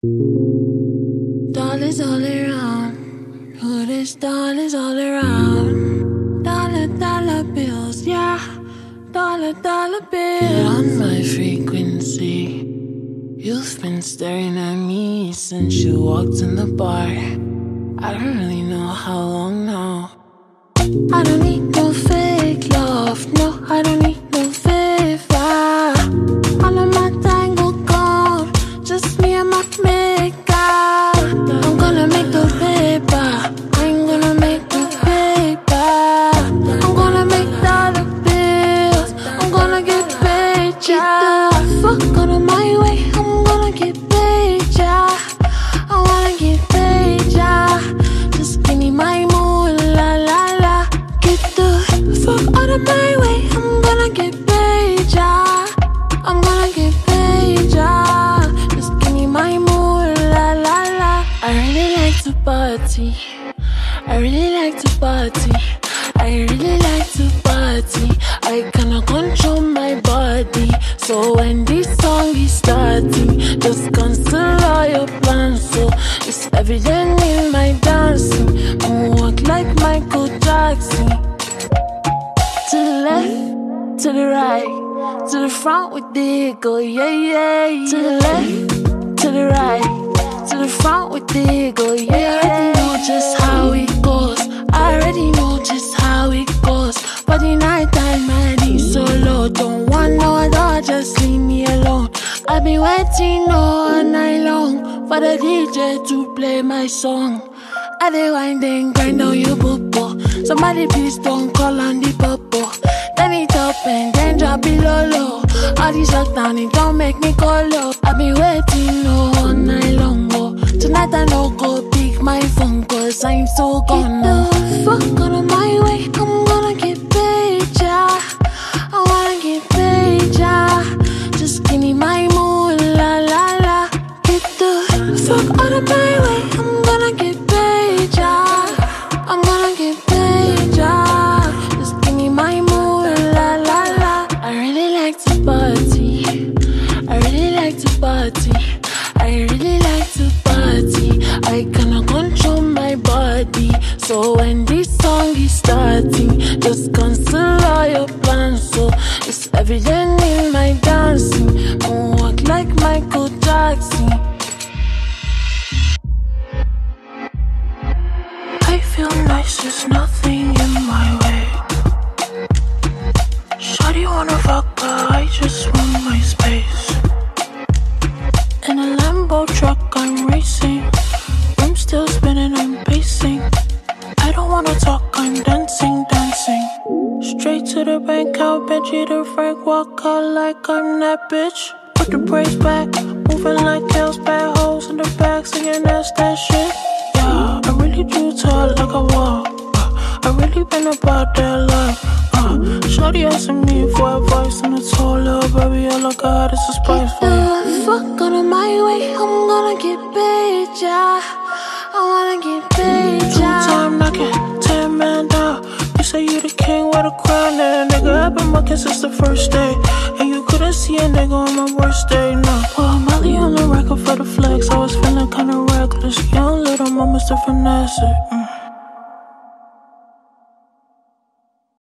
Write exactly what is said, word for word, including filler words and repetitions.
Dollars all around, hood is dollars all around. Dollar, dollar bills, yeah, dollar, dollar bills. On my frequency, you've been staring at me since you walked in the bar. I don't really know how long now. I don't need no fake love, no, I don't need no favor. All of my tango gone, just me and my makeup. I'm gonna make the paper, I ain't gonna make the paper. I'm gonna make dollar bills, I'm gonna get paid, yeah. Fuck out of my way, I'm gonna get paid, yeah. I wanna get paid, yeah. Just give me my moolah, la la. Get the fuck out of my way, I'm gonna get paid, yeah. I'm gonna get paid, yeah. Just give me my moolah, la la. I really like to party, I really like to party, I really like to party. I cannot control my body, so when this song is starting, just cancel all your plans. So it's evident in my dancing, moonwalk like Michael Jackson. To the left, to the right, to the front with the eagle, yeah, yeah. To the left, to the right, to the front with the eagle, yeah, yeah. I already know just how it goes, I already know just how it goes. But the night time, my D so low, don't want no other, just leave me alone. I've been waiting all night long for the D J to play my song. I dey wind and grind on your popo, somebody please don't call on the popo. Then it up and then drop it low low. All this lockdown, it don't make me go low. I've been waiting all night long, oh. Tonight I no go pick my phone, cause I'm so gone. Get the fuck out of my way, I'm gonna get paid, yeah. I wanna get paid, yeah. Just give me my moolah, la la. Get the fuck out of my way, I'm gonna get paid, yeah. I'm gonna get paid, yeah. Just give me my moolah, la la. I really like to party, I really like to party, I really like to party. I cannot control my body, so when this song is starting, just cancel all your plans. So it's evident in my dancing, moonwalk like Michael Jackson. I feel nice, there's nothing in my way. Shawty wanna fuck, but I just want my space. In a Lambo truck, I'm racing. I'm still spinning, I'm pacing. I don't wanna talk, I'm dancing, dancing. Straight to the bank, out, Benji the Frank. Walk out like I'm that bitch. Put the brakes back, moving like Kels, bad hoes in the back, singing that's that shit. Yeah, I really do talk like I walk. Uh, I really been about that life. Uh, Shorty asking me for advice, and I told her, baby, all I got is a spice for you. Get the fuck out of my way, I'm gonna get paid, yeah. I wanna get paid, yeah. Two-time knocking, ten man down. You say you the king with a crown, that nigga. I've been mucking since the first day, and you couldn't see a nigga on my worst day, no. Well, Molly on the record for the flex, I was feeling kinda reckless. Young little mama still finesse it. Mm.